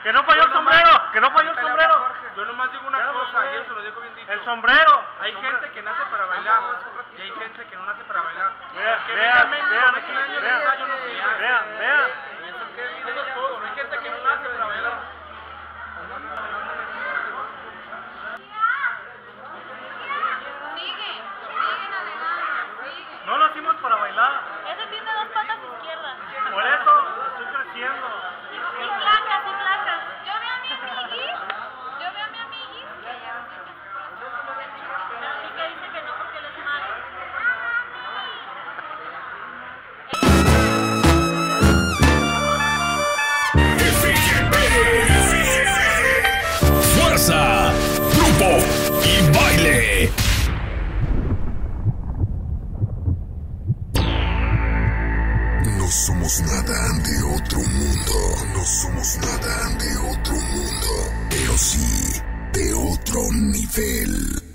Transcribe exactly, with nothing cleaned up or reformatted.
Que no falló el sombrero, que no falló el sombrero. Yo nomás digo una cosa, y eso se lo digo bien dicho. El sombrero. Hay gente que nace para bailar y hay gente que no nace para bailar. Vean, Que vean, venga vean, México, vean, vean, vean, ensayo no sirve. vean, vean. Eso es todo, hay gente que no nace para bailar. Sigue, sigue navegando, sigue. No lo hicimos para bailar. Ese tiene dos patas izquierdas. Por eso estoy creciendo. Y placas, y placas. Yo veo a mi amiguis, yo veo a mi amiguis. Y que dice que no porque él es malo. Fuerza, grupo y baile. No somos nada de otro mundo, no somos nada de otro mundo, pero sí de otro nivel.